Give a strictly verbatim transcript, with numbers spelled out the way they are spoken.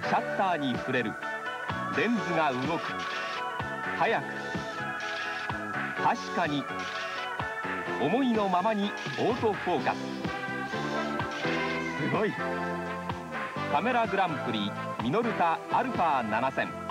シャッターに触れる。レンズが動く。早く。確かに。思いのままにオートフォーカス。すごい。カメラグランプリミノルタアルファななせん。